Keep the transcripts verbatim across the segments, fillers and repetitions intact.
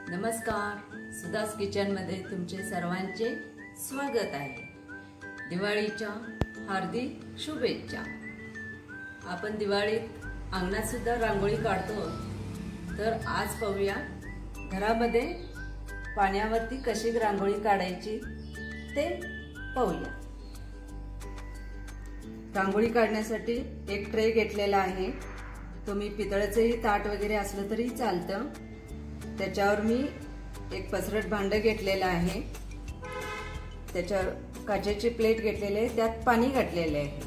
नमस्कार, सुधास किचन मध्ये तुमचे सर्वांचे स्वागत आहे। दिवाळीच्या हार्दिक शुभेच्छा। आपण दिवाळीत अंगणात सुद्धा रांगोळी काढतो, तर आज पाहूया घरामध्ये पाण्यावरती कशी रांगोळी काढायची ते पाहूया। रांगोळी काढण्यासाठी एक ट्रे घेतलेला आहे। तुम्ही पितळेचेही ताट वगैरे असलं तरी चालतं। त्याच्यावर मी एक पसरट भांडं घेतलेलं आहे, त्याच्यावर काचेची प्लेट घेतलेली आहे, त्यात पाणी घातलेले आहे।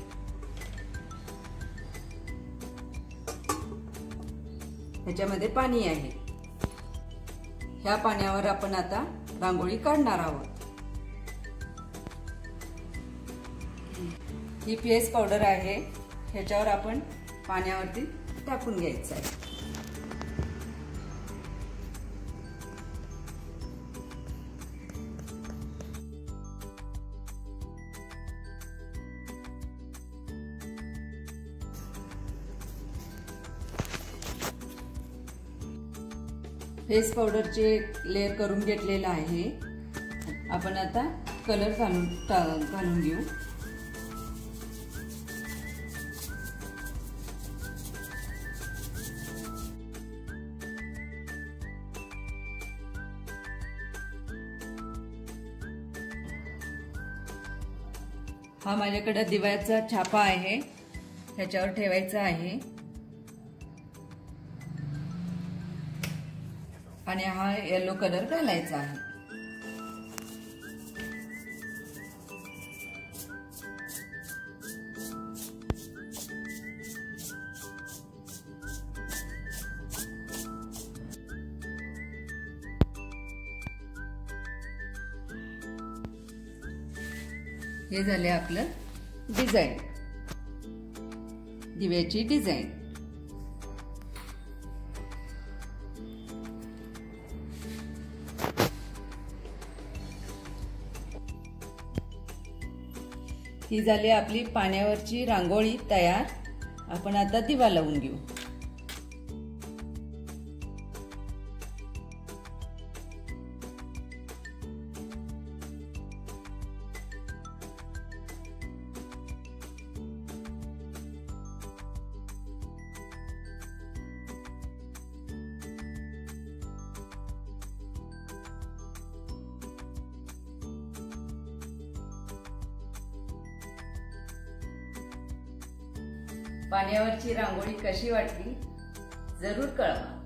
ह्याच्यामध्ये पाणी आहे। ह्या पाण्यावर आपण आता रांगोळी काढणार आहोत। ही पीएस पावडर आहे, ह्याच्यावर आपण पाण्यावरती टाकून घ्यायचं आहे। फेस पावडरचे एक लेयर करून घेतलेला आहे। आपण आता कलर घालून घालून घेऊ। हा माझ्याकडे दिव्याचा छापा आहे, ह्याच्यावर ठेवायचा आहे आणि हा येलो कलर घालायचा आहे। हे झाले आपलं डिझाइन, दिव्याची डिझाइन। ही झाली आपली पाण्यावरची रांगोळी तयार। आपण आता दिवा लावून घेऊ। पाण्यावरची रांगोळी कशी वाटली जरूर कळवा।